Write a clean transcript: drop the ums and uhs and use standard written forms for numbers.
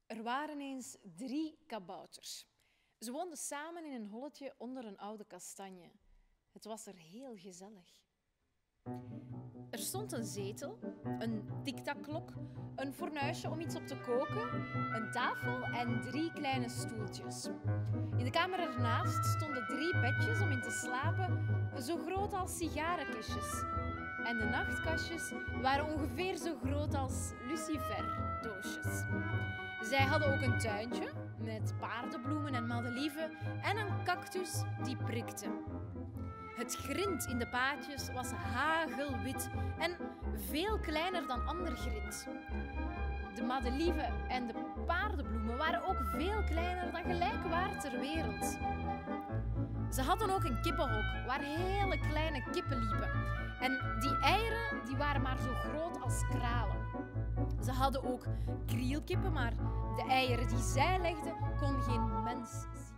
Er waren eens 3 kabouters. Ze woonden samen in een holletje onder een oude kastanje. Het was er heel gezellig. Er stond een zetel, een tiktakklok, een fornuisje om iets op te koken, een tafel en 3 kleine stoeltjes. In de kamer ernaast stonden 3 bedjes om in te slapen, zo groot als sigarenkistjes. En de nachtkastjes waren ongeveer zo groot als luciferdoosjes. Zij hadden ook een tuintje met paardenbloemen en madelieve en een cactus die prikte. Het grind in de paadjes was hagelwit en veel kleiner dan ander grind. De madelieve en de paardenbloemen waren ook veel kleiner dan gelijkwaar ter wereld. Ze hadden ook een kippenhok waar hele kleine kippen liepen. En die eieren die waren maar zo groot als kralen. Ze hadden ook krielkippen, maar de eieren die zij legden kon geen mens zien.